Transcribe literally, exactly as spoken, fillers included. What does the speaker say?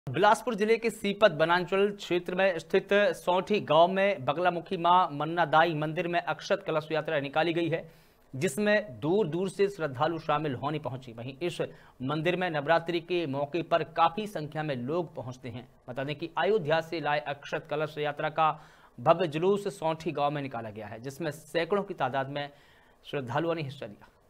बिलासपुर जिले के सीपत बनांचल क्षेत्र में स्थित सौठी गांव में बगलामुखी मां मन्नादाई मंदिर में अक्षत कलश यात्रा निकाली गई है, जिसमें दूर दूर से श्रद्धालु शामिल होने पहुंचे। वहीं इस मंदिर में नवरात्रि के मौके पर काफी संख्या में लोग पहुंचते हैं। बता दें कि अयोध्या से लाए अक्षत कलश यात्रा का भव्य जुलूस सौठी गांव में निकाला गया है, जिसमें सैकड़ों की तादाद में श्रद्धालुओं ने हिस्सा लिया।